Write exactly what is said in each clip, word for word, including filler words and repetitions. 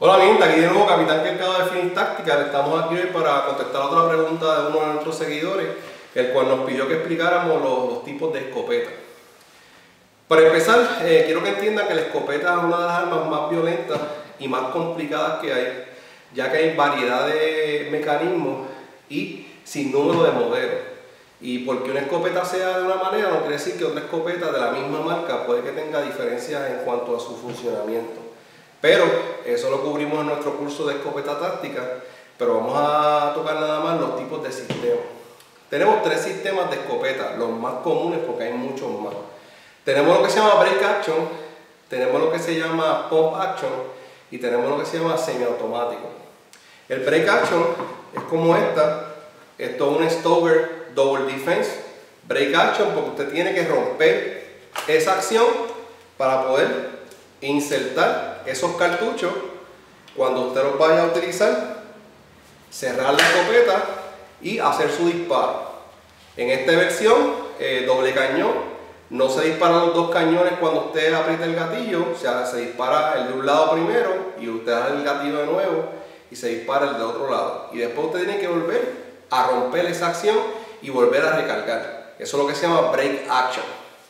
Hola mi gente, aquí de nuevo Capitán Quelcado de Finis Tactical. Estamos aquí hoy para contestar otra pregunta de uno de nuestros seguidores, el cual nos pidió que explicáramos los, los tipos de escopeta. Para empezar, eh, quiero que entiendan que la escopeta es una de las armas más violentas y más complicadas que hay, ya que hay variedad de mecanismos y sin número de modelos. Y porque una escopeta sea de una manera no quiere decir que otra escopeta de la misma marca puede que tenga diferencias en cuanto a su funcionamiento. Pero eso lo cubrimos en nuestro curso de escopeta táctica, pero vamos a tocar nada más los tipos de sistemas. Tenemos tres sistemas de escopeta, los más comunes porque hay muchos más. Tenemos lo que se llama break action, tenemos lo que se llama pump action y tenemos lo que se llama semiautomático. El break action es como esta, esto es un Stover Double Defense break action porque usted tiene que romper esa acción para poder insertar esos cartuchos cuando usted los vaya a utilizar, cerrar la escopeta y hacer su disparo. En esta versión eh, doble cañón, no se disparan los dos cañones cuando usted aprieta el gatillo, o sea, se dispara el de un lado primero y usted da el gatillo de nuevo y se dispara el de otro lado, y después usted tiene que volver a romper esa acción y volver a recargar. Eso es lo que se llama break action.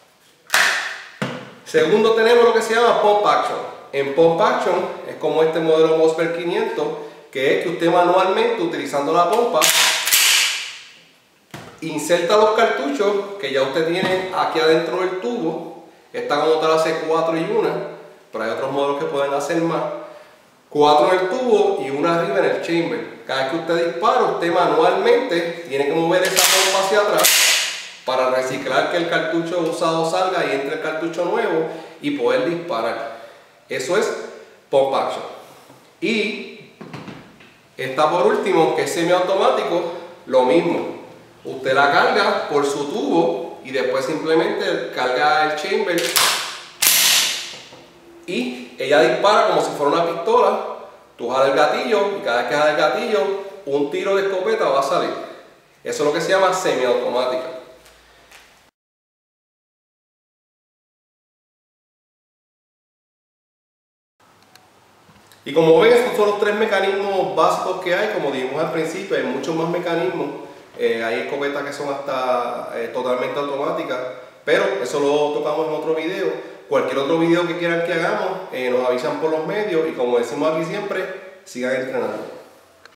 Segundo, tenemos lo que se llama pump action. En pump action es como este modelo Mossberg quinientos, que es que usted manualmente, utilizando la pompa, inserta los cartuchos que ya usted tiene aquí adentro del tubo. Esta como tal hace cuatro y una, pero hay otros modelos que pueden hacer más. Cuatro en el tubo y una arriba en el chamber. Cada vez que usted dispara, usted manualmente tiene que mover esa pompa hacia atrás para reciclar que el cartucho usado salga y entre el cartucho nuevo y poder disparar. Eso es pump action. Y está por último, que es semiautomático, lo mismo. Usted la carga por su tubo y después simplemente carga el chamber y ella dispara como si fuera una pistola. Tú jalas el gatillo y cada vez que jalas el gatillo, un tiro de escopeta va a salir. Eso es lo que se llama semiautomática. Y como ven, estos son los tres mecanismos básicos que hay. Como dijimos al principio, hay muchos más mecanismos. Eh, hay escopetas que son hasta eh, totalmente automáticas, pero eso lo tocamos en otro video. Cualquier otro video que quieran que hagamos, eh, nos avisan por los medios y como decimos aquí siempre, sigan entrenando.